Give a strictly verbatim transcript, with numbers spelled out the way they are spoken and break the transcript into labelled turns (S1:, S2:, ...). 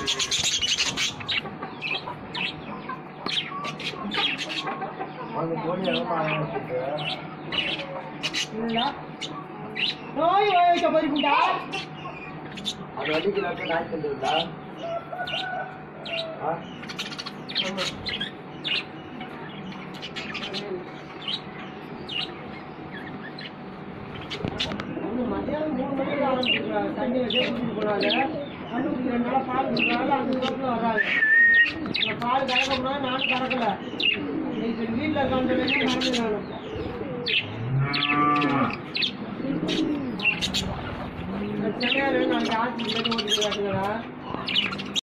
S1: நோய் வைக்க போயிருக்குண்டா
S2: அது வலிக்கிறாக்க நாய் தந்துருந்தா
S1: மத்தியானம் மூணு மணிக்கு ஆரம்பிச்சுக்கிறாங்க தண்ணி வச்சே குடிச்சிட்டு போனாங்க கண்டுபிடிச்சி ரெண்டு நாளாக பால் கொடுக்குறாங்க அந்த தோப்பில் வர்றாங்க பால் கறக்கணும்னா நானும் கறக்கல வீட்டில் இருக்கான்னு மறந்து நானும் சென்னையார் நாளைக்கு ஆஸ்பத்திரியிலேருந்து ஓட்டிட்டு காட்டுங்களா